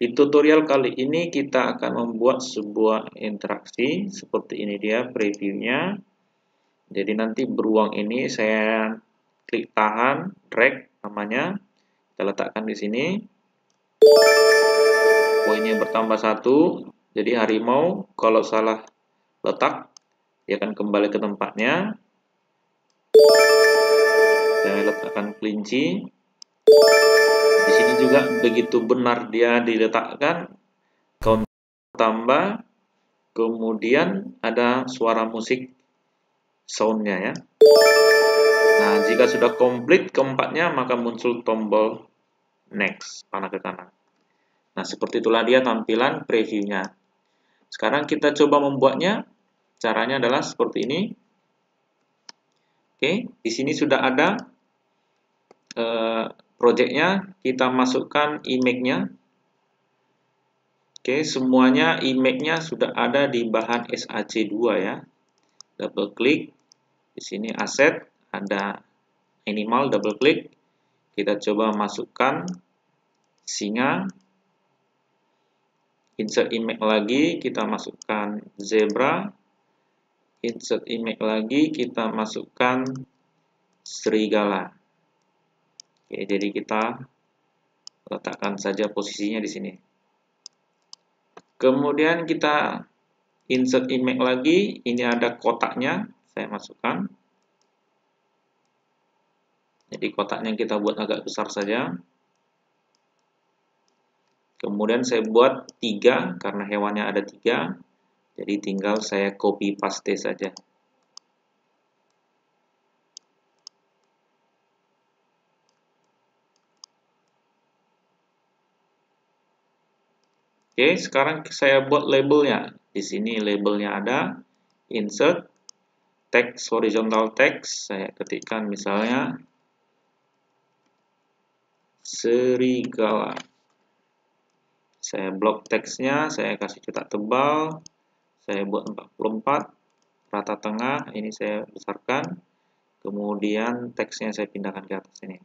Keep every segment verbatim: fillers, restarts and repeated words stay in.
Di tutorial kali ini kita akan membuat sebuah interaksi seperti ini dia previewnya. Jadi nanti beruang ini saya klik tahan, drag namanya, kita letakkan di sini. Poinnya bertambah satu. Jadi harimau kalau salah letak dia akan kembali ke tempatnya. Saya letakkan kelinci. Di sini juga begitu benar dia diletakkan, count tambah, kemudian ada suara musik soundnya ya. Nah, jika sudah komplit keempatnya, maka muncul tombol next, panah ke kanan. Nah, seperti itulah dia tampilan previewnya. Sekarang kita coba membuatnya. Caranya adalah seperti ini. Oke, di sini sudah ada uh, projectnya, kita masukkan image-nya. Oke, semuanya image-nya sudah ada di bahan S A C dua ya. Double klik. Di sini aset, ada animal, double klik. Kita coba masukkan singa. Insert image lagi, kita masukkan zebra. Insert image lagi, kita masukkan serigala. Oke, jadi kita letakkan saja posisinya di sini. Kemudian kita insert image lagi, ini ada kotaknya, saya masukkan. Jadi kotaknya kita buat agak besar saja. Kemudian saya buat tiga, karena hewannya ada tiga. Jadi tinggal saya copy paste saja. Oke, sekarang saya buat labelnya. Di sini labelnya ada, insert, text, horizontal text. Saya ketikkan misalnya serigala. Saya blok teksnya, saya kasih cetak tebal. Saya buat empat puluh empat, rata tengah, ini saya besarkan. Kemudian teksnya saya pindahkan ke atas ini.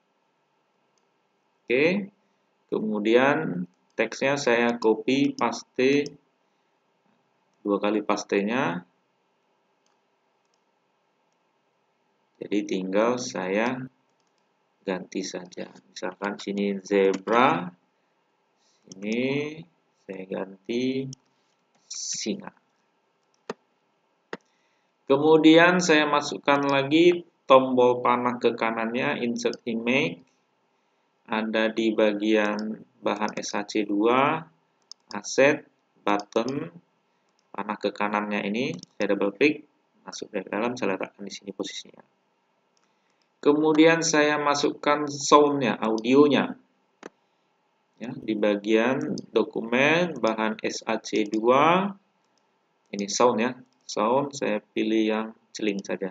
Oke, kemudian teksnya saya copy paste, dua kali pastenya. Jadi tinggal saya ganti saja. Misalkan sini zebra, ini saya ganti singa. Kemudian saya masukkan lagi tombol panah ke kanannya, insert image. Ada di bagian bahan S A C dua, aset, button, panah ke kanannya ini, saya double klik, masuk ke dalam, saya letakkan di sini posisinya. Kemudian saya masukkan soundnya, audionya. Ya, di bagian dokumen, bahan S A C dua, ini sound ya, sound, saya pilih yang celing saja.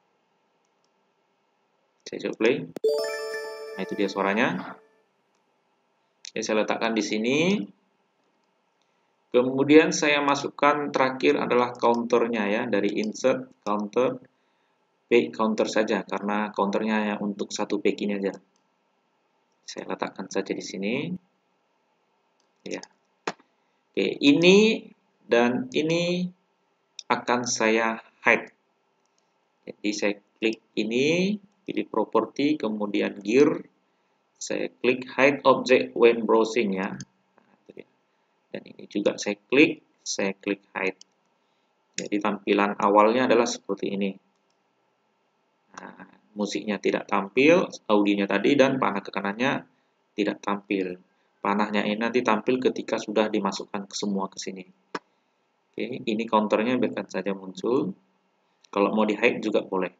Saya coba play. Nah, itu dia suaranya. Oke, saya letakkan di sini. Kemudian saya masukkan terakhir adalah counternya ya, dari insert counter, page counter saja karena counternya yang untuk satu page ini aja. Saya letakkan saja di sini. Ya. Oke, ini dan ini akan saya hide. Jadi saya klik ini, pilih property, kemudian gear, saya klik hide object when browsing ya. Dan ini juga saya klik, saya klik hide. Jadi tampilan awalnya adalah seperti ini. Nah, musiknya tidak tampil, audionya tadi, dan panah ke kanannya tidak tampil. Panahnya ini nanti tampil ketika sudah dimasukkan ke semua ke sini. Oke, ini counternya biarkan saja muncul. Kalau mau di hide juga boleh.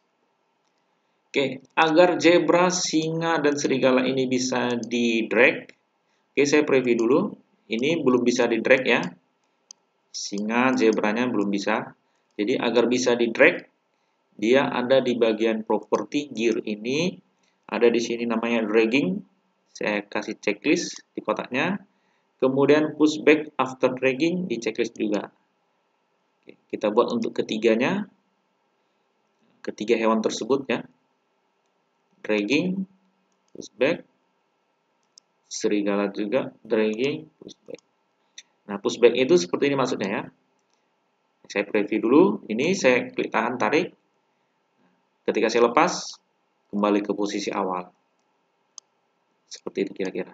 Oke, agar zebra, singa, dan serigala ini bisa di drag. Oke, saya preview dulu. Ini belum bisa di drag ya. Singa, zebranya belum bisa. Jadi agar bisa di drag, dia ada di bagian property gear ini. Ada di sini namanya dragging. Saya kasih checklist di kotaknya. Kemudian push back after dragging di checklist juga. Oke, kita buat untuk ketiganya. Ketiga hewan tersebut ya. Dragging, push back, serigala juga, dragging, pushback. Nah, pushback itu seperti ini maksudnya ya. Saya preview dulu, ini saya klik tahan, tarik. Ketika saya lepas, kembali ke posisi awal. Seperti itu kira-kira.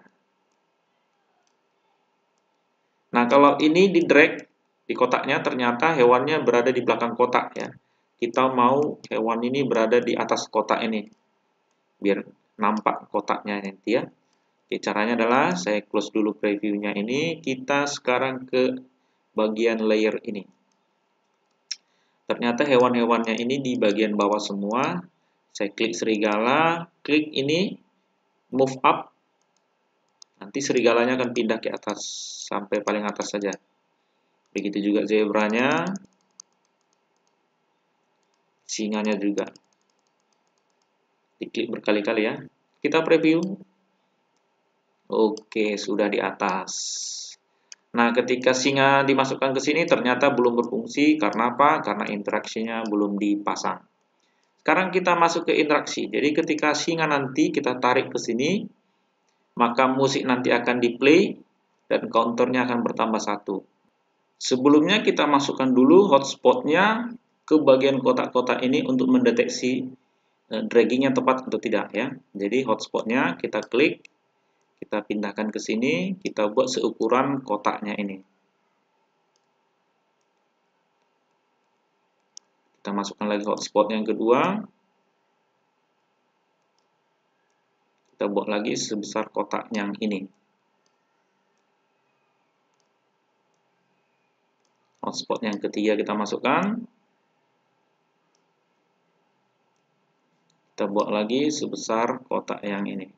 Nah, kalau ini di drag di kotaknya, ternyata hewannya berada di belakang kotak ya. Kita mau hewan ini berada di atas kotak ini, biar nampak kotaknya nanti ya. Oke, caranya adalah saya close dulu previewnya ini. Kita sekarang ke bagian layer ini. Ternyata hewan-hewannya ini di bagian bawah semua. Saya klik serigala, klik ini, move up. Nanti serigalanya akan pindah ke atas, sampai paling atas saja. Begitu juga zebranya, singanya juga. Diklik berkali-kali ya. Kita preview. Oke, sudah di atas. Nah, ketika singa dimasukkan ke sini ternyata belum berfungsi. Karena apa? Karena interaksinya belum dipasang. Sekarang kita masuk ke interaksi. Jadi ketika singa nanti kita tarik ke sini, maka musik nanti akan di-play dan counternya akan bertambah satu. Sebelumnya kita masukkan dulu hotspotnya ke bagian kotak-kotak ini untuk mendeteksi eh, draggingnya tepat atau tidak ya. Jadi hotspotnya kita klik, kita pindahkan ke sini, kita buat seukuran kotaknya ini. Kita masukkan lagi hotspot yang kedua. Kita buat lagi sebesar kotak yang ini. Hotspot yang ketiga kita masukkan. Kita buat lagi sebesar kotak yang ini.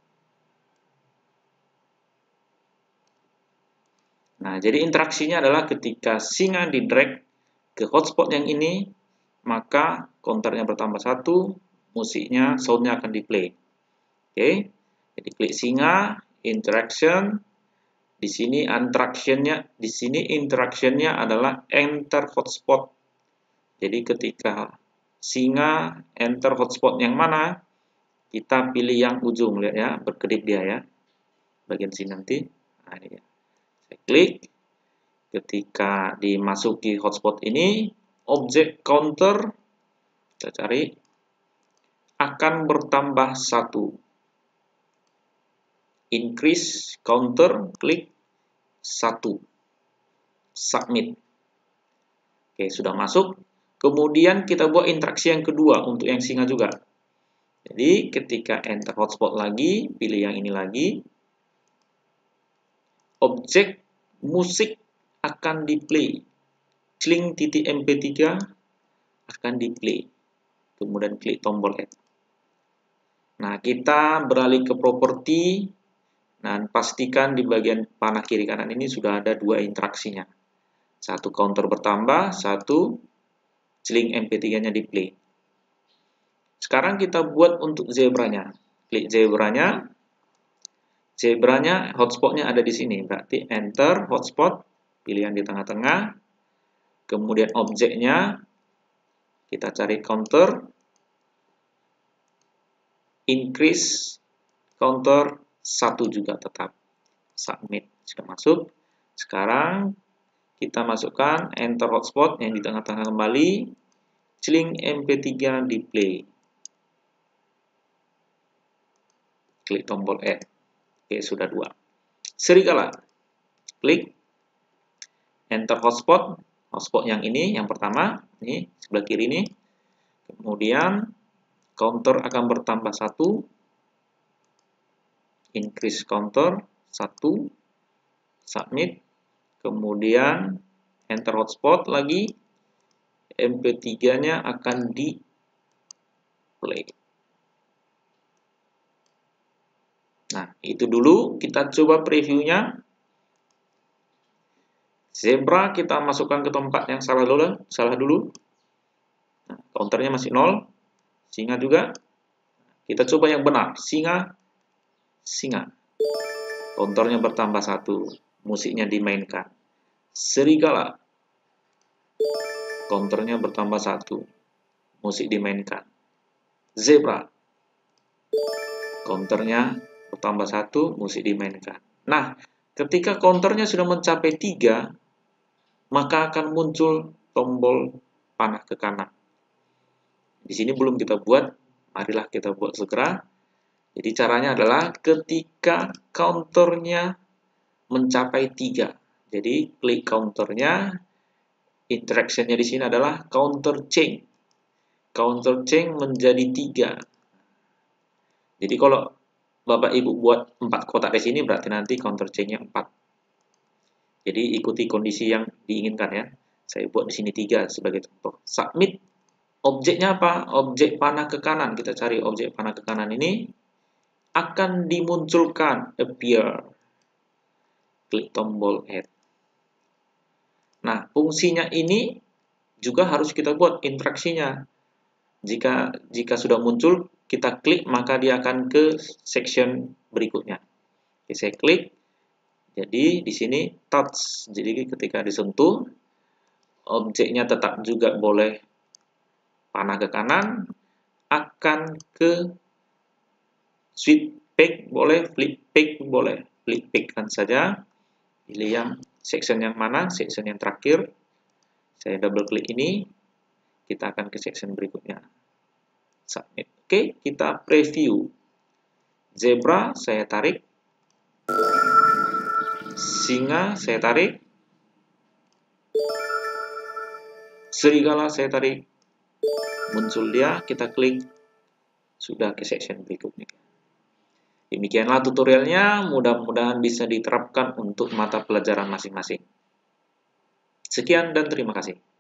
Nah, jadi interaksinya adalah ketika singa di drag ke hotspot yang ini, maka counternya bertambah satu, musiknya, soundnya akan di-play. Oke, jadi klik singa, interaction, di sini interactionnya, di sini interactionnya adalah enter hotspot. Jadi ketika singa enter hotspot yang mana, kita pilih yang ujung, lihat ya, berkedip dia ya, bagian sini nanti. Nah, ini ya. Saya klik, ketika dimasuki hotspot ini, objek counter, kita cari, akan bertambah satu. Increase counter, klik satu. Submit. Oke, sudah masuk. Kemudian kita buat interaksi yang kedua untuk yang singa juga. Jadi ketika enter hotspot lagi, pilih yang ini lagi. Objek musik akan di-play. Cling titik M P tiga akan di-play. Kemudian klik tombol add. Nah, kita beralih ke properti dan pastikan di bagian panah kiri kanan ini sudah ada dua interaksinya. Satu counter bertambah, satu cling M P tiga-nya di-play. Sekarang kita buat untuk zebranya. Klik zebranya. Zebranya hotspotnya ada di sini. Berarti enter hotspot, pilih yang di tengah-tengah. Kemudian objeknya kita cari counter. Increase counter satu juga tetap. Submit sudah masuk. Sekarang kita masukkan enter hotspot yang di tengah-tengah kembali. Cling M P tiga di play. Klik tombol add. Oke, sudah dua. Serigala. Klik. Enter hotspot. Hotspot yang ini, yang pertama. Ini, sebelah kiri ini. Kemudian, counter akan bertambah satu. Increase counter. satu. Submit. Kemudian, enter hotspot lagi. M P tiga-nya akan di play. Nah, itu dulu. Kita coba previewnya. Zebra kita masukkan ke tempat yang salah dulu. Salah dulu. Nah, counternya masih nol. Singa juga. Kita coba yang benar. Singa. Singa. Counternya bertambah satu. Musiknya dimainkan. Serigala. Counternya bertambah satu. Musik dimainkan. Zebra. Counternya Bertambah satu, mesti dimainkan. Nah, ketika counternya sudah mencapai tiga, maka akan muncul tombol panah ke kanan. Di sini belum kita buat, marilah kita buat segera. Jadi caranya adalah ketika counternya mencapai tiga. Jadi klik counternya, interaction-nya di sini adalah counter change. Counter change menjadi tiga. Jadi kalau Bapak Ibu buat empat kotak di sini berarti nanti counter change-nya empat. Jadi ikuti kondisi yang diinginkan ya. Saya buat di sini tiga sebagai contoh. Submit. Objeknya apa? Objek panah ke kanan. Kita cari objek panah ke kanan ini. Akan dimunculkan appear. Klik tombol add. Nah, fungsinya ini juga harus kita buat interaksinya. Jika jika sudah muncul, kita klik maka dia akan ke section berikutnya. Oke, saya klik. Jadi di sini touch. Jadi ketika disentuh, objeknya tetap juga boleh panah ke kanan, akan ke sweep pick boleh, flip pick boleh. Flip pick kan saja. Pilih yang section yang mana, section yang terakhir. Saya double klik ini, kita akan ke section berikutnya. Submit. Oke, kita preview. Zebra saya tarik. Singa saya tarik. Serigala saya tarik. Muncul dia, kita klik. Sudah ke section berikutnya. Demikianlah tutorialnya, mudah-mudahan bisa diterapkan untuk mata pelajaran masing-masing. Sekian dan terima kasih.